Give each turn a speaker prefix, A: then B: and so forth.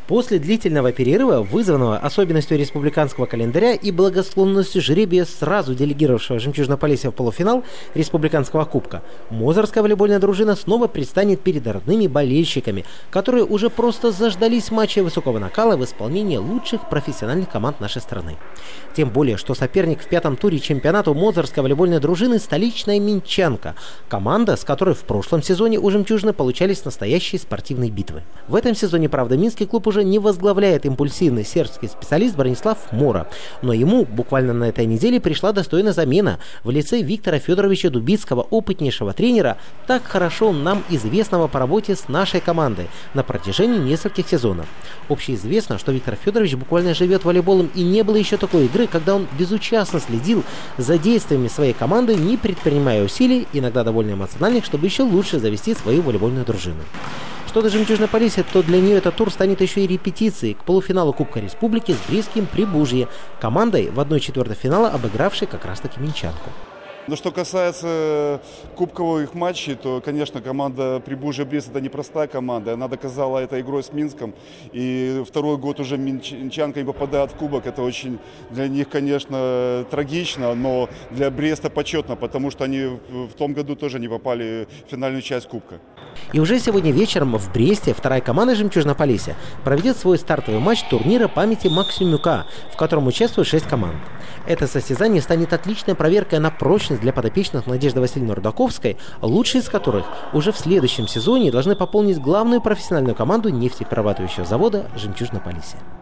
A: После длительного перерыва, вызванного особенностью республиканского календаря и благосклонностью жребия, сразу делегировавшего «Жемчужное Полесье» в полуфинал республиканского кубка, мозырская волейбольная дружина снова предстанет перед родными болельщиками, которые уже просто заждались матча высокого накала в исполнении лучших профессиональных команд нашей страны. Тем более, что соперник в пятом туре чемпионата мозырской волейбольной дружины — столичная Минчанка, команда, с которой в прошлом сезоне у «Жемчужины» получались настоящие спортивные битвы. В этом сезоне, правда, минский клуб уже не возглавляет импульсивный сербский специалист Бронислав Мора, но ему буквально на этой неделе пришла достойная замена в лице Виктора Федоровича Дубицкого, опытнейшего тренера, так хорошо нам известного по работе с нашей командой на протяжении нескольких сезонов. Общеизвестно, что Виктор Федорович буквально живет волейболом, и не было еще такой игры, когда он безучастно следил за действиями своей команды, не предпринимая усилий, иногда довольно эмоциональных, чтобы еще лучше завести свою волейбольную дружину. Что до «Жемчужной Полесье», то для нее этот тур станет еще и репетицией к полуфиналу Кубка Республики с Брестским Прибужье, командой в 1/4 финала, обыгравшей как раз-таки Минчанку.
B: Но что касается кубковых матчей, то, конечно, команда Прибужье-Брест — это непростая команда. Она доказала это игрой с Минском. И второй год уже Минчанка не попадает в кубок. Это очень для них, конечно, трагично, но для Бреста почетно, потому что они в том году тоже не попали в финальную часть кубка.
A: И уже сегодня вечером в Бресте вторая команда «Жемчужное Полесье» проведет свой стартовый матч турнира памяти Максимюка, в котором участвует 6 команд. Это состязание станет отличной проверкой на прочность для подопечных Надежды Васильевны Рудаковской, лучшие из которых уже в следующем сезоне должны пополнить главную профессиональную команду нефтеперерабатывающего завода «Жемчужное Полесье».